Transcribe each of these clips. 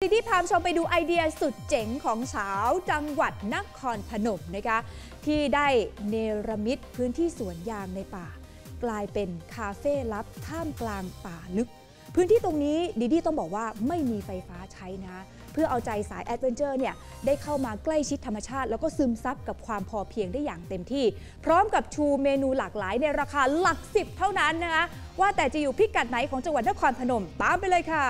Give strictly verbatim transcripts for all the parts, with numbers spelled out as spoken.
ที่พาชมไปดูไอเดียสุดเจ๋งของสาวจังหวัดนครพนมนะคะที่ได้เนรมิตพื้นที่สวนยางในป่ากลายเป็นคาเฟ่ลับท่ามกลางป่าลึกพื้นที่ตรงนี้ดีดี้ต้องบอกว่าไม่มีไฟฟ้าใช้นะเพื่อเอาใจสายแอดเวนเจอร์เนี่ยได้เข้ามาใกล้ชิดธรรมชาติแล้วก็ซึมซับกับความพอเพียงได้อย่างเต็มที่พร้อมกับชูเมนูหลากหลายในราคาหลักสิบเท่านั้นนะคะว่าแต่จะอยู่พิกัดไหนของจังหวัดนครพนมตามไปเลยค่ะ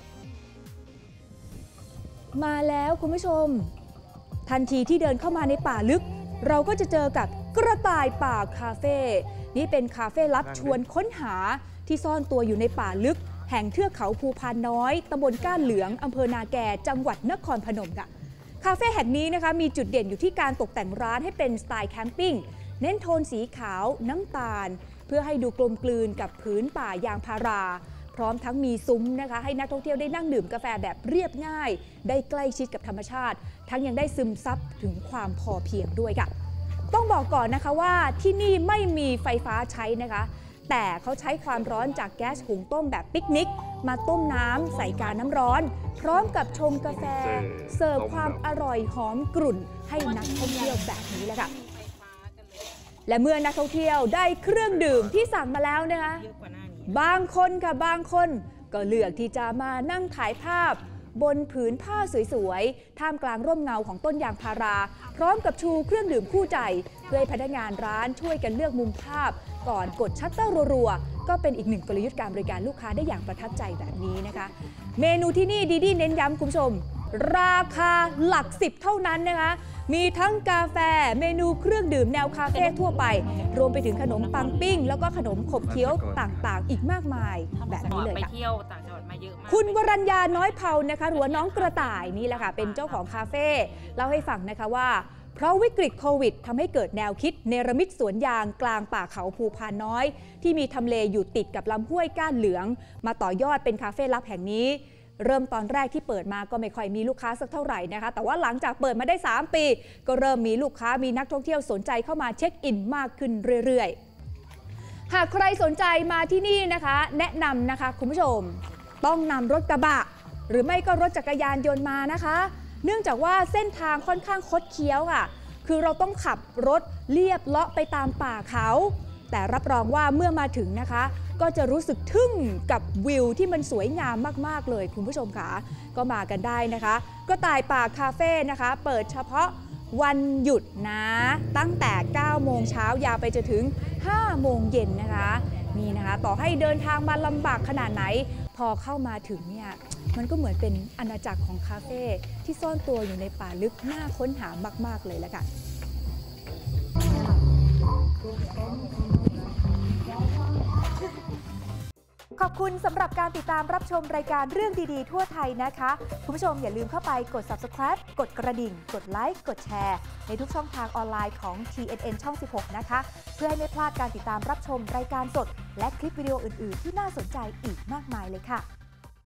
มาแล้วคุณผู้ชมทันทีที่เดินเข้ามาในป่าลึกเราก็จะเจอกับกระต่ายป่าคาเฟ่นี่เป็นคาเฟ่ลับชวนค้นหาที่ซ่อนตัวอยู่ในป่าลึกแห่งเทือกเขาภูพานน้อยตำบลก้านเหลืองอำเภอนาแกจังหวัดนครพนมค่ะคาเฟ่แห่งนี้นะคะมีจุดเด่นอยู่ที่การตกแต่งร้านให้เป็นสไตล์แคมปิ้งเน้นโทนสีขาวน้ำตาลเพื่อให้ดูกลมกลืนกับผืนป่ายางพาราพร้อมทั้งมีซุ้มนะคะให้นักท่องเที่ยวได้นั่งดื่มกาแฟแบบเรียบง่ายได้ใกล้ชิดกับธรรมชาติทั้งยังได้ซึมซับถึงความพอเพียงด้วยค่ะต้องบอกก่อนนะคะว่าที่นี่ไม่มีไฟฟ้าใช้นะคะแต่เขาใช้ความร้อนจากแก๊สหุงต้มแบบปิกนิกมาต้มน้ำใส่กาน้ำร้อนพร้อมกับชงกาแฟเสิร์ฟความอร่อยหอมกรุ่นให้นักท่องเที่ยวแบบนี้แหละค่ะและเมื่อนักท่องเที่ยวได้เครื่องดื่มที่สั่งมาแล้วนะคะบางคนค่ะบางคนก็เลือกที่จะมานั่งถ่ายภาพบนผืนผ้าสวยๆท่ามกลางร่มเงาของต้นยางพาราพร้อมกับชูเครื่องดื่มคู่ใจเพื่อให้พนักงานร้านช่วยกันเลือกมุมภาพก่อนกดชัตเตอร์รัวๆก็เป็นอีกหนึ่งกลยุทธ์การบริการลูกค้าได้อย่างประทับใจแบบนี้นะคะเมนูที่นี่ดีดี้เน้นย้ำคุณผู้ชมราคาหลักสิบเท่านั้นนะคะมีทั้งกาแฟเมนูเครื่องดื่มแนวคาเฟ่ทั่วไปรวมไปถึงขนมปังปิ้งแล้วก็ขนมขบเคี้ยวต่างๆอีกมากมายแบบนี้เลยค่ะคุณวรัญญาน้อยเผานะคะหรือว่าน้องกระต่ายนี่แหละค่ะเป็นเจ้าของคาเฟ่เล่าให้ฟังนะคะว่าเพราะวิกฤตโควิดทำให้เกิดแนวคิดเนรมิตสวนยางกลางป่าเขาภูพานน้อยที่มีทำเลอยู่ติดกับลำห้วยก้านเหลืองมาต่อยอดเป็นคาเฟ่ลับแห่งนี้เริ่มตอนแรกที่เปิดมาก็ไม่ค่อยมีลูกค้าสักเท่าไหร่นะคะแต่ว่าหลังจากเปิดมาได้สามปีก็เริ่มมีลูกค้ามีนักท่องเที่ยวสนใจเข้ามาเช็คอินมากขึ้นเรื่อยๆหากใครสนใจมาที่นี่นะคะแนะนำนะคะคุณผู้ชมต้องนำรถกระบะหรือไม่ก็รถจักรยานยนต์มานะคะเนื่องจากว่าเส้นทางค่อนข้างคดเคี้ยวค่ะคือเราต้องขับรถเลียบเลาะไปตามป่าเขาแต่รับรองว่าเมื่อมาถึงนะคะก็จะรู้สึกทึ่งกับวิวที่มันสวยงามมากๆเลยคุณผู้ชมค่ะก็มากันได้นะคะก็ต่ายป่าคาเฟ่นะคะเปิดเฉพาะวันหยุดนะตั้งแต่เก้าโมงเช้ายาวไปจนถึงห้าโมงเย็นนะคะนี่นะคะต่อให้เดินทางมาลำบากขนาดไหนพอเข้ามาถึงเนี่ยมันก็เหมือนเป็นอาณาจักรของคาเฟ่ที่ซ่อนตัวอยู่ในป่าลึกน่าค้นหามากๆเลยแหละค่ะขอบคุณสำหรับการติดตามรับชมรายการเรื่องดีๆทั่วไทยนะคะคุณผู้ชมอย่าลืมเข้าไปกด ซับสไครบ์ กดกระดิ่งกดไลค์กดแชร์ในทุกช่องทางออนไลน์ของ ที เอ็น เอ็น ช่อง สิบหก นะคะเพื่อให้ไม่พลาดการติดตามรับชมรายการสดและคลิปวิดีโออื่นๆที่น่าสนใจอีกมากมายเลยค่ะ